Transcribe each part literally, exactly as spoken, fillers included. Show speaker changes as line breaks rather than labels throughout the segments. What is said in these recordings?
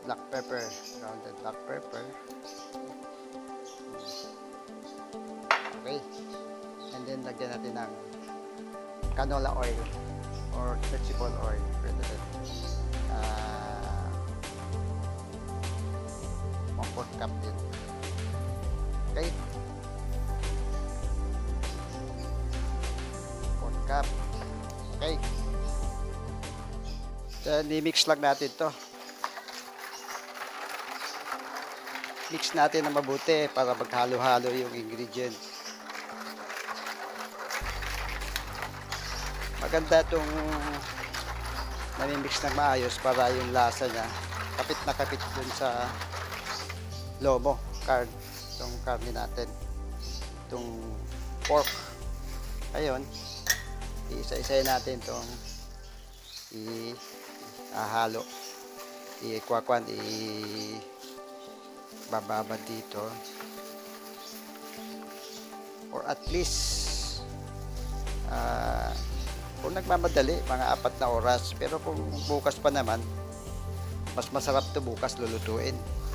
black pepper, grounded black pepper. Okay. And then lagyan natin ng canola oil or vegetable oil. Pwede rin. Uh, one fourth cup din. Okay. fourth cup. Okay. Then, i-mix lang natin to. Mix natin na mabuti para maghalo-halo yung ingredient. Maganda itong nami-mix ng maayos para yung lasa niya kapit na kapit dun sa lomo, card, itong karne natin, itong pork. Ayun, isa-isay natin itong i-ahalo, i-kwakwan, i-bababa dito, or at least uh, kung nagmamadali, mga apat na oras. Pero kung bukas pa naman, mas masarap to bukas lulutuin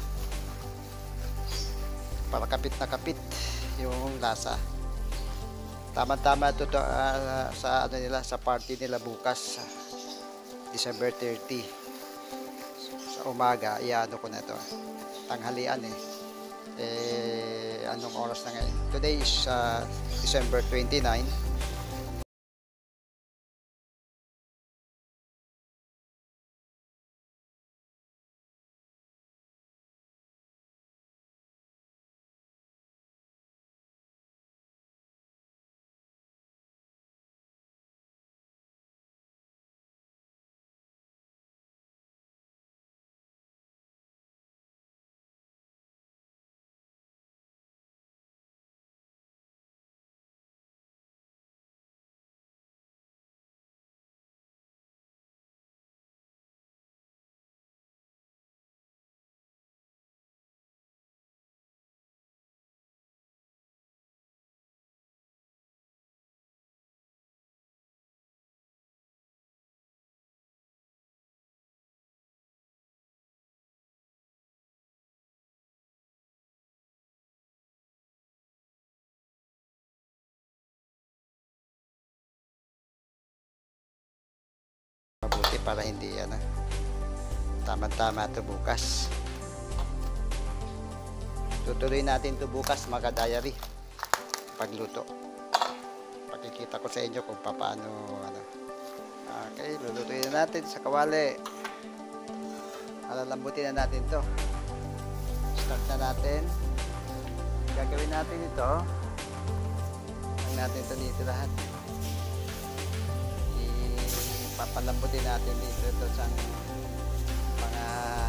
para kapit na kapit yung lasa. Tama-tama ito uh, sa ano nila, sa party nila bukas, December thirty. Sa umaga, iano ko na to. Tanghalian eh. Eh, anong oras na ngayon? Today is uh, December twenty-nine. Mabuti para hindi ano, tama-tama ito bukas. Tutuloy natin ito bukas, mga diary, pagluto. Pakikita ko sa inyo kung paano ano. Okay, lulutuin na natin sa kawali. Alalambutin na natin to. Start na natin. Gagawin natin ito. Ang natin ito dito lahat. Papalambutin natin dito ito sa mga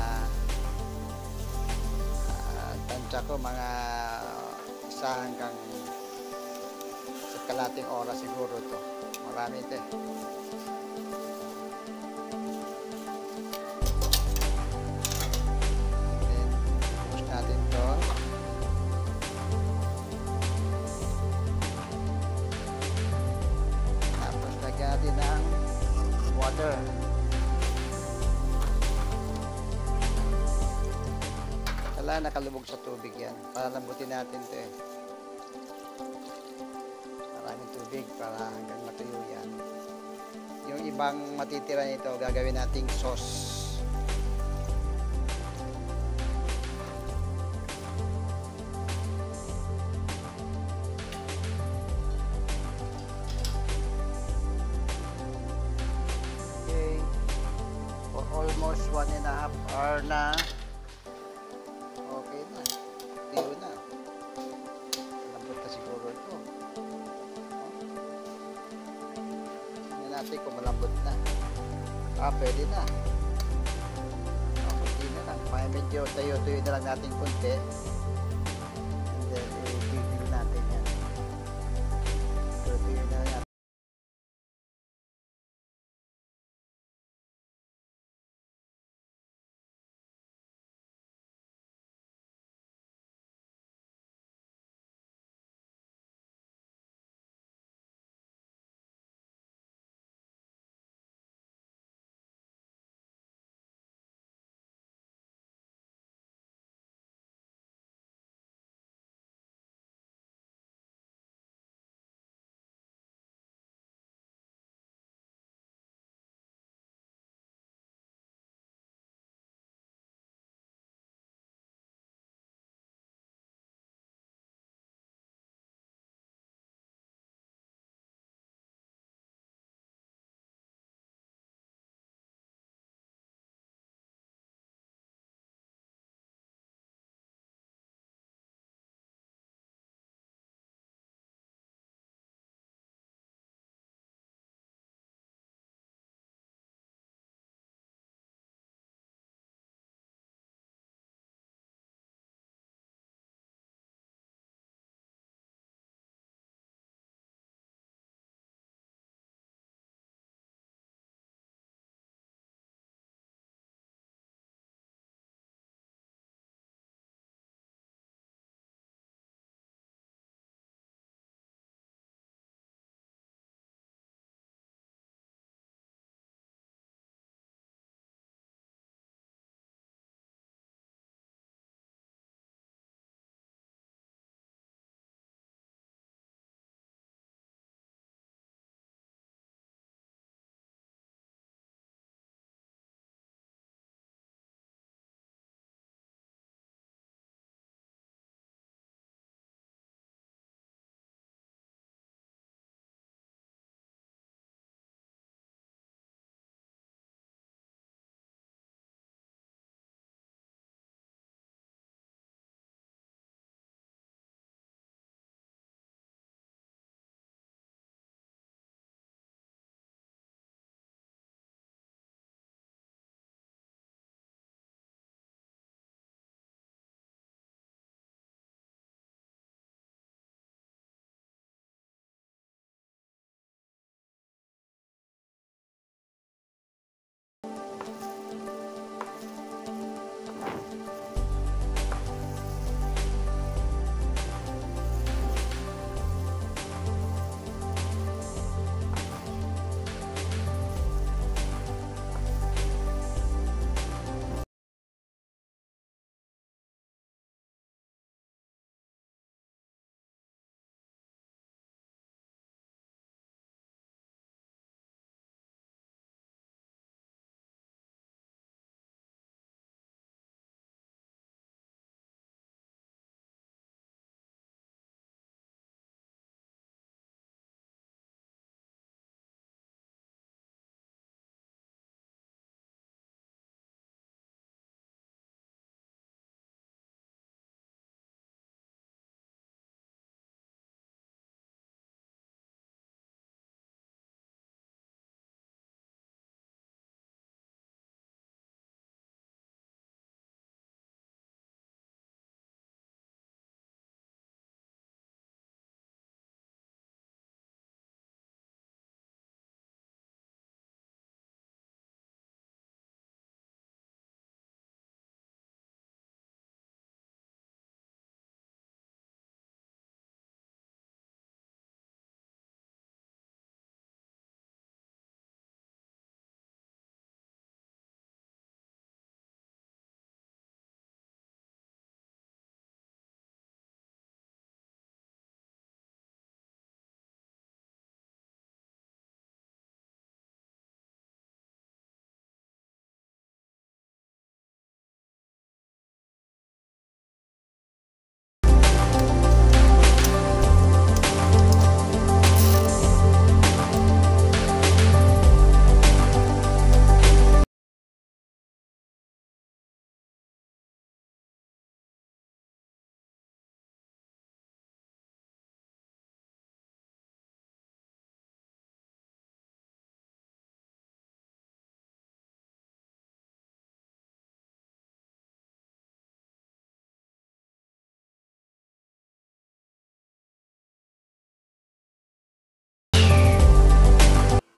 uh, tansya ko, mga isa hanggang sa kalating oras siguro ito. Marami ito eh. Then, push natin ito. Tapos lagyan natin ng water. Wala, nakalubog sa tubig yan. Palambutin natin ito eh. Maraming tubig para hanggang matuyo yan. Yung ibang matitira nito, gagawin nating sauce. Almost one and a half hour na. Okay na. Tiyo na. Malambot na siguro ito. Tingnan natin kung malambot na. Ah, pwede na. Okay na lang. Medyo tayo-tuyo na lang natin konti.